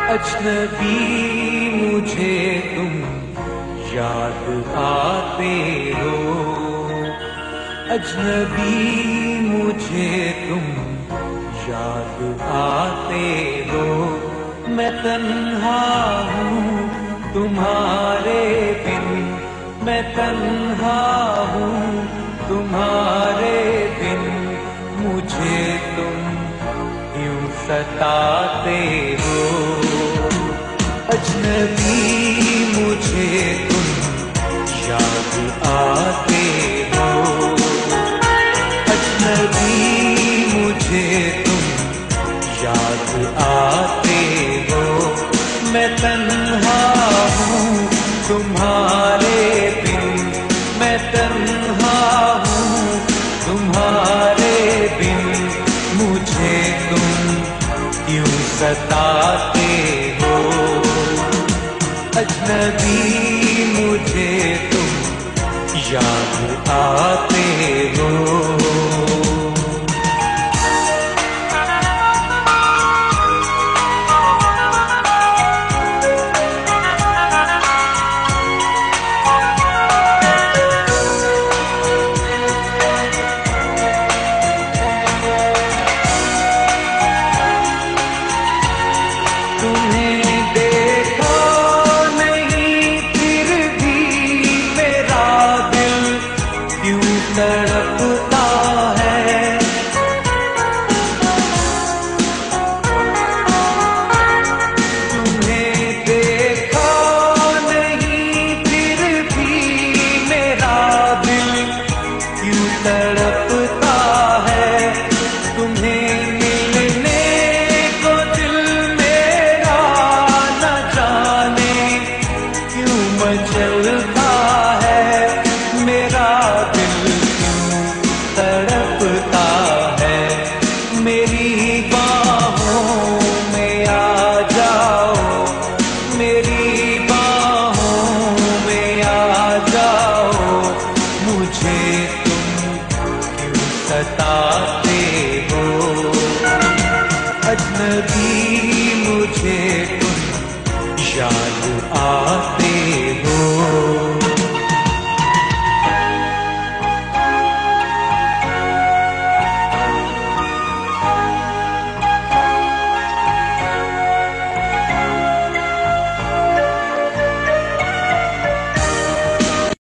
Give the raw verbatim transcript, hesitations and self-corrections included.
अजनबी मुझे तुम याद आते हो, अजनबी मुझे तुम याद आते हो। मैं तन्हा हूँ तुम्हारे बिन, मैं तन्हा हूँ तुम्हारे बिन, मुझे तुम यूं सताते हो। अजनबी मुझे तुम याद आते हो, अजनबी मुझे तुम याद आते हो। मैं तन्हा हूँ तुम्हारे बिन, मैं तन्हा हूँ तुम्हारे बिन, मुझे तुम यूं सताते हो। अजनबी मुझे तुम याद आते हो। तड़पता है तुम्हें देखा नहीं, फिर भी मेरा दिल क्यों तड़पता है। तुम्हें मिलने को दिल मेरा न जाने क्यों मचलता है। मेरा दिल तड़पता है, मेरी बाहों में आ जाओ, मेरी बाहों में आ जाओ, मुझे तुम क्यों सताते हो। अजनबी मुझे